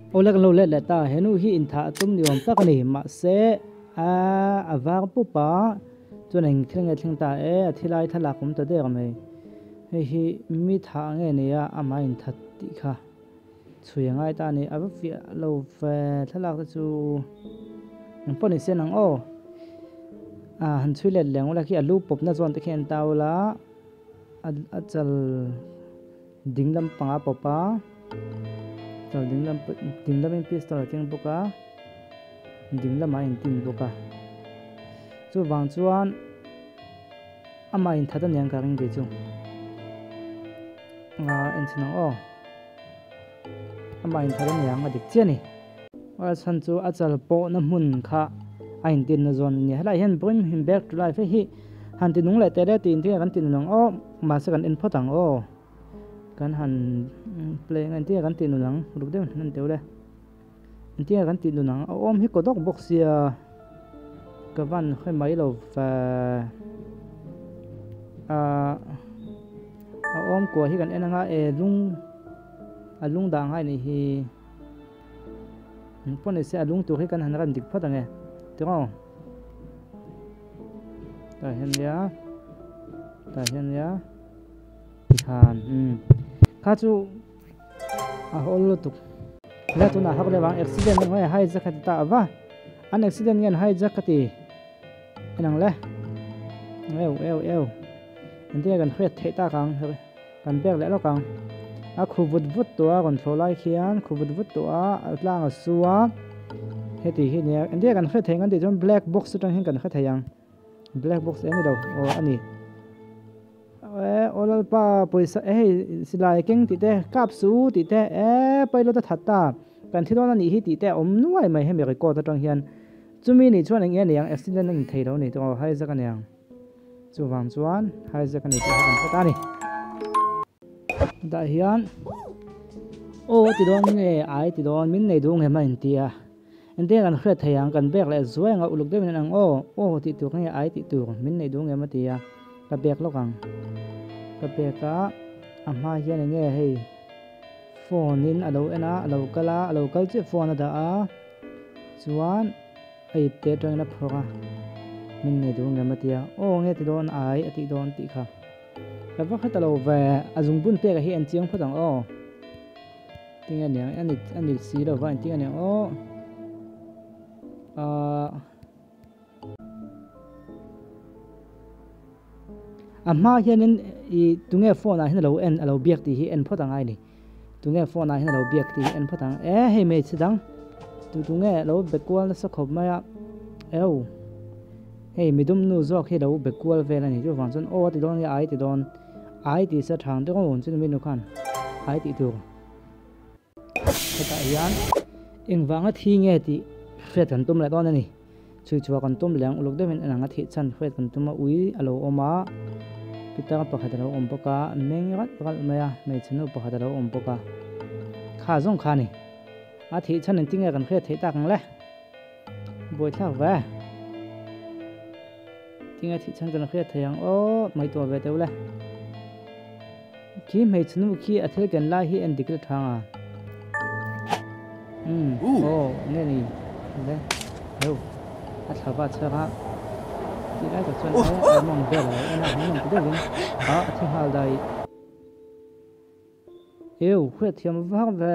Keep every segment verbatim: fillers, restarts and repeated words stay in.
Olak lo le le ta henu hi in tha tum ni om tak ni ma se a awak pu pa chuan thling thling ta e thilai thala kum ta de game hei hi mi tha nge ne ya ama in that ti kha chui ngai ta ni ava fi lo fe thalak ta chu pon ni sen ang o a han chui le leng ola ki alu pop na zon te khen taula a chal dinglam panga popa chal dinglam dinglam in pistol keng boka dinglam ma in tin boka chu wang chuan ama in thada nyang ka ring ge chu nga en chinang o ama in thada nyang ma dik cheni wa san chu a chal po na mun kha a in tin na zon ni hala hen bring him back to life hi han tin nung le te re tin ti kan tin nang o ma se kan in photang o kan han play ngan ti kan tin nang ruk de nan teule ti kan tin nang om hi ko dok box ya ka van khoi mai lo fa a om ko hi kan enanga e lung a lung dang hai ni hi pon se a lung tu hi kan han ram dik photang e tiro ta hen ya ta hen ya khan um kha chu a hol tu la tu na hak le wang accident ngai hai zakat ta wa an accident ngen hai zakati enang le eu eu eu ente kan khret the ta kang kan bek le lo kang a khu vut vut to a kon tholai khian khu vut vut to a atlang a suwa heti hi ne ente kan khret theng an ti jon black box tang hin kan kha thayang black box ani lo o ani e olal pa poisa e silai keng ti te kap su ti te e pailo ta thatta kan thidon ani hi ti te om nuai mai he me ko ta tang hian chumi ni chuan eng en yang accident ning thei lo ni to hai za kan yang chu wang chuan hai za kan ni ta kan ta ni da hian o ti don nge ai ti don min nei dung he ma in tia ente kan khret thayang kan bek le zuenga uluk de min ang o o ti tu nge ai ti tu min nei dung he ma tia ka bek lo kang ka beka ama hian nge hei phone in alo ena alo kala alo kal che phone da a chuan ai te tang na phoga min nei dung nge ma tia o nge ti don ai ati don ti kha ka va kha talo ve azung bun pe ka hi an chiang photang o tinga ne ani ani si lo va tinga ne o a amma hianin I tunge phone a hin lo en alo biak ti hi en photang ai ni tunge phone a hin lo biak ti en photang e he me chidang tu tunge lo bekwal na sakhop maya eu hey midum nu zo khi lo bekwal vel ani jo wang chon o ti don ya ai ti don ai ti sa thang te ngon chin min nu khan ai ti tu ta yan eng wanga thi nge ti fet kan tum la don ani chui chua kan tum leng uluk de min ananga thi chan fet kan tuma ui alo oma kita pakhat alo om boka meng rat pakal maya me chanu pakhat alo om boka kha zong kha ni a thi chan ting kan khe thei ta kang le boi thak wa tinga thi chan kan khe theyang o mai to ve teule ki me chanu ki athel kan la hi en dikle thanga um o ne ni le ho a thaba chara ti lai ka chon ai mong be la ena mong ti de win a thi hal dai eu khwe thiam wang ve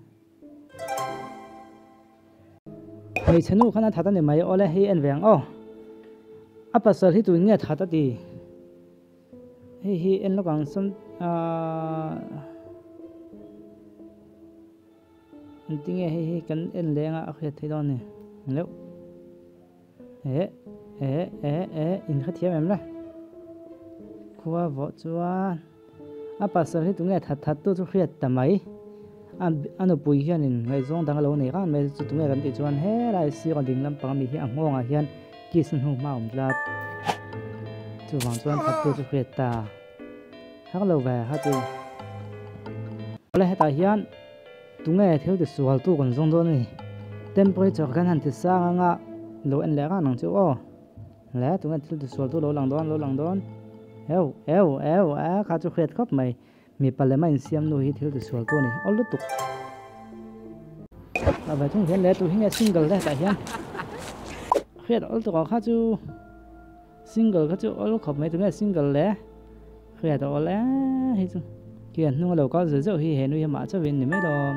mai chanu khana thata ne mai ole hi en veng o apa sal hi tu nge thata ti hi hi en lokang som a tinge hi hi kan en lenga a khre thei don ne lo e e e e in kha thiam em la khuwa vo chuan a pasal hi tunge that that tu chu khriat tamai an anu pui hian in ngai zong dang lo nei kan me chu tunge kan ti chuan he lai si ro ding lam pang mi hi angonga hian ki sun hu ma um lat chu wang chuan that tu chu khriat ta hak lo wa ha tu ole heta hian tunge theu de sual tu kon zong do ni temperature kan han ti sang nga lo en le ga nang chu o le tunge theu de sual tu lo lang don lo lang don eu eu eu a kha chu khret khop mai mi pale mai siam nu hi theu de sual tu ni ol tu là vậy thung hiền lẽ tụ hiền single đấy tại hiền khuyết ở tụ có khác chú single khác chú ở khop mấy tụ hiền single lẽ khuyết ở lẽ hay chú kia nhưng mà có dữ dội hi hẹn nuôi mà cho viên thì mấy đồ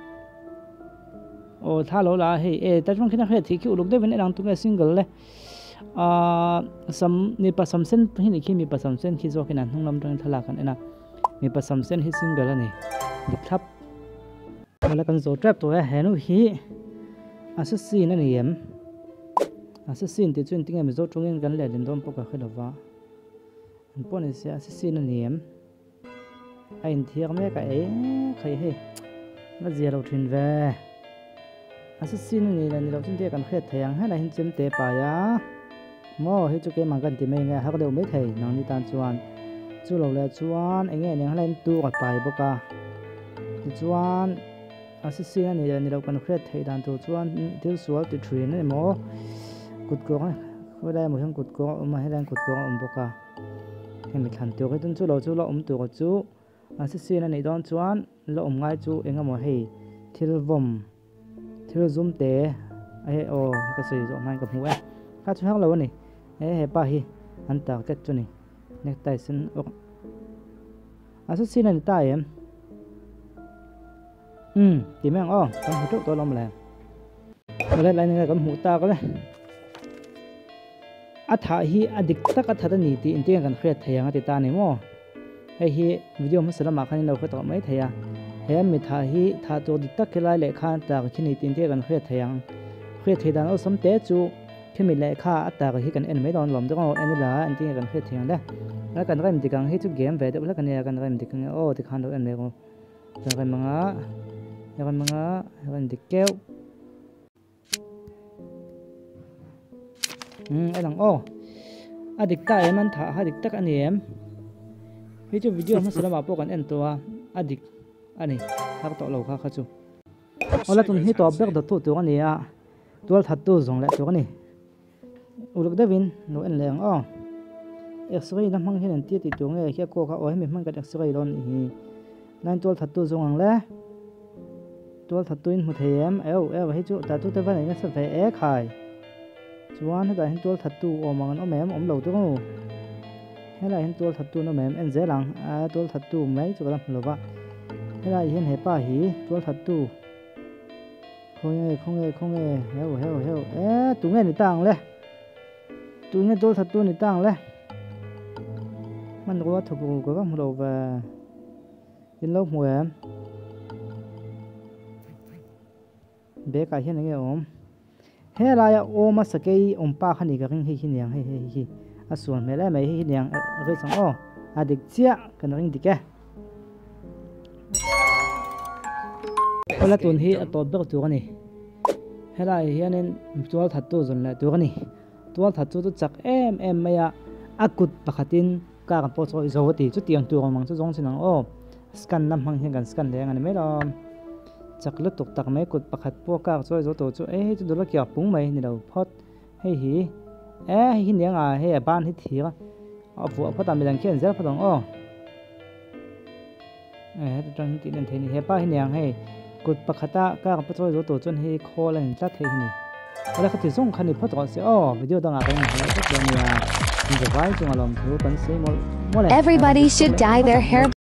ồ tha lỗ là hey ê tại trong khi nó khuyết thì kiểu lúc đấy vẫn đang tụ hiền single lẽ à some ni pa some sen hi ni khi mi pa some sen khi zo khi nào không làm trong thà là cái này mi pa some sen hi single là này được thấp là con dấu trap tuổi hè nó hi assassin nó này em assassin thì chuyên tiếng em dấu trung em gắn liền đến đom bọc cả khơi đầu vá anh bọn này sẽ assassin nó này em anh thiệt mấy cái khai hay nó gì đâu thuyền về assassin này là đầu tiên thì cần khơi thèn hay là hình chấm tệ bà ya mò hay cho cái mảng gần thì mấy nghe hắc đều mấy thầy nó đi tan chuan chú lâu là chuan anh nghe những lên tu ở bài bọc cả chuan assassin này là nhiều cần khuyết thấy đàn tổ chuan thiếu số từ thuyền này mỏ cột cột này với đây một hàng cột cột mà hay đang cột cột ôm bọc cả em bị khăn tiêu cái tuần chú lâu chú lâu ôm tiêu của chú assassin này đón chuan lâu ôm ngay chú em ngắm hay thiếu vòng thiếu zoom té ấy ô cái gì rồi mai gặp mũi các chú hát lâu này ấy ba hi anh ta cái chú này necktie xin assassin này ta em ừ tìm em ô cầm hũ trước tôi làm lại rồi lại này cầm hũ ta có đấy à thà hi à địch tắc à thà ta nhị thì tiếng gần khét thầy ang thì ta này mò hay hi video mà sớm mà khăn đâu khét tao mấy thầy à hay mi thà hi thà tôi địch tắc cái lại lệ khan ta cái nhị tiếng gần khét thầy ang khét thầy đàn ở sớm té chú khi mình lệ kha à ta cái hi cần em mấy đòn lồng đó có em là anh tiếng gần khét thầy ang đấyแล้วกันก็มีการให้ทุกเกมไปแต่แล้วกันเนี่ยกันก็มีการโอ้ที่ขันเราเอ็นเลยก็แล้วกันมั้งอ่ะแล้วกันมั้งอ่ะแล้วกันที่เก้าอืมไอ้หลังโอ้อดีตตาเอ็มมันถ่ายอดีตตากันเนี่ยวิจูวิดีโอมันสลับมาพวกกันเอ็นตัวอดีตอันนี้ถ้าต่อเราค่ะครับจูเอาละตรงนี้ตัวเบิกตัวตัวกันเนี่ยตัวถัดตัวส่งแล้วตัวกันนี่อุลุกเดวินโนเอ็นแรงอ้อเอ็กซ์เรย์น้ำมันเห็นตีติดตัวเงี้ยแค่โก้เขาเอาให้มันกันเอ็กซ์เรย์โดนอีนั่นตัวถัดตัวส่งแล้วตัวถัดตัวอินหัวเทียมเอลเอลให้จุแต่ตัวเทวันนี้สักแต่เอ็กไข่ชวนให้ได้เห็นตัวถัดตัวออกมากันเอาแม่อมเหลวตัวงูให้ได้เห็นตัวถัดตัวเอาแม่เอ็นเซลังอ่าตัวถัดตัวไม่จุกันหรอวะให้ได้เห็นเหตุป้าหีตัวถัดตัวคงเงยคงเงยคงเงยเฮลเฮลเฮลเอ๊ะตัวเงี้ยนี่ต่างเลยตัวเงี้ยตัวถัดตัวนี่ต่างเลยมันรู้ว่าถูกกูก็เราไปยินลบหัวเบกไอ้เห็นยังไงอมเฮ้ยอะไรโอมาสเกย์อมป้าขันอีกก็ให้หินยังให้ให้ให้อ่ะส่วนไม่ได้ไม่ให้หินยังเรื่องสองอ๋ออ่ะเด็กเจี๊ยกันเรื่องเด็กแก่คนละตัวนี้ตัวเบิกตัวกันนี่เฮ้ยอะไรเฮียนี่ตัวถัดตัวส่วนละตัวกันนี่ตัวถัดตัวตัวจักเอ็มเอ็มไม่อะอากุดปกติการกันโพสต์อีโซติจุดเตียงตัวของมันจะจงสินังโอ้สกันน้ำมันเห็นกันสกันแดงอันนี้ไม่รอจากเลือดตกตักไม่กดปกติพวกการช่วยโซตัวจุเอ๊ะจะดูแลเกี่ยวปุ้งไหมนี่เราพอดให้หีเอ๊ะหินเลี้ยงอ่ะให้บ้านให้ถีก็เอาผัวพอตามไปดังเขียนเสียพอตองโอ้เอ๊ะจังติดนั่นเทนี่ให้ป้าหินเลี้ยงให้กดปกติการกันช่วยโซตัวจนให้คอแล้วจัดเทนี่แล้วก็ถือส่งคันนี้พอตัวเสียโอ้วิดีโอต่างๆเป็นอะไรก็เป็นเนี่ยEverybody should dye their hair